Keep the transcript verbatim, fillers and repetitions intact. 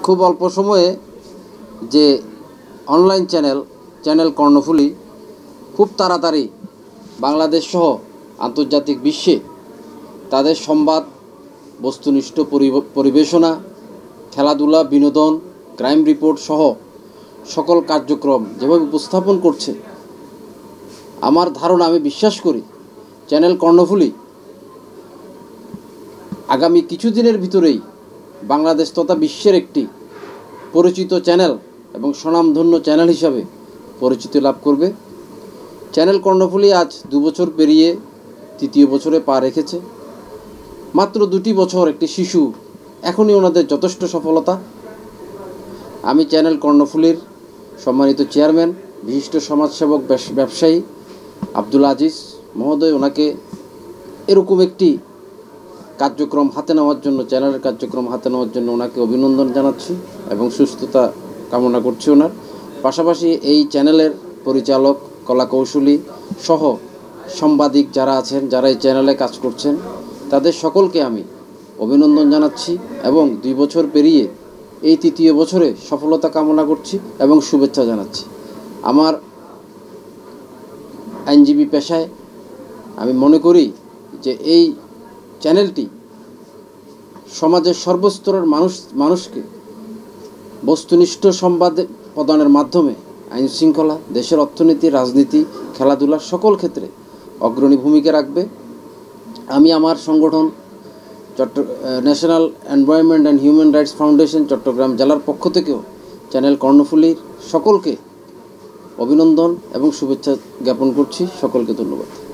খুব অল্প সময়ে যে অনলাইন চ্যানেল চ্যানেল কর্ণফুলী খুব তাড়াতাড়ি বাংলাদেশ সহ আন্তর্জাতিক বিশ্বে তাদের সংবাদ, বস্তুনিষ্ঠ পরিবেশনা, খেলাধুলা, বিনোদন, ক্রাইম রিপোর্ট সহ সকল কার্যক্রম যেভাবে উপস্থাপন করছে, আমার ধারণা, আমি বিশ্বাস করি চ্যানেল কর্ণফুলী আগামী কিছুদিনের ভিতরেই বাংলাদেশ তথা বিশ্বের একটি পরিচিত চ্যানেল এবং স্বনামধন্য চ্যানেল হিসাবে পরিচিতি লাভ করবে। চ্যানেল কর্ণফুলী আজ দু বছর পেরিয়ে তৃতীয় বছরে পা রেখেছে। মাত্র দুটি বছর একটি শিশু, এখনই ওনাদের যথেষ্ট সফলতা। আমি চ্যানেল কর্ণফুলীর সম্মানিত চেয়ারম্যান, বিশিষ্ট সমাজসেবক, ব্যবসায়ী আব্দুল আজিজ মহোদয়, ওনাকে এরকম একটি কার্যক্রম হাতে নেওয়ার জন্য, চ্যানেলের কার্যক্রম হাতে নেওয়ার জন্য ওনাকে অভিনন্দন জানাচ্ছি এবং সুস্থতা কামনা করছি ওনার। পাশাপাশি এই চ্যানেলের পরিচালক, কলাকৌশলী সহ সাংবাদিক যারা আছেন, যারা এই চ্যানেলে কাজ করছেন, তাদের সকলকে আমি অভিনন্দন জানাচ্ছি এবং দুই বছর পেরিয়ে এই তৃতীয় বছরে সফলতা কামনা করছি এবং শুভেচ্ছা জানাচ্ছি। আমার আইনজীবী পেশায় আমি মনে করি যে এই চ্যানেলটি সমাজের সর্বস্তরের মানুষ মানুষকে বস্তুনিষ্ঠ সংবাদ প্রদানের মাধ্যমে আইন শৃঙ্খলা, দেশের অর্থনীতি, রাজনীতি, খেলাধুলা সকল ক্ষেত্রে অগ্রণী ভূমিকা রাখবে। আমি আমার সংগঠন চট্ট national environment and human rights foundation Chattogram জেলার পক্ষ থেকেও চ্যানেল কর্ণফুলীর সকলকে অভিনন্দন এবং শুভেচ্ছা জ্ঞাপন করছি। সকলকে ধন্যবাদ।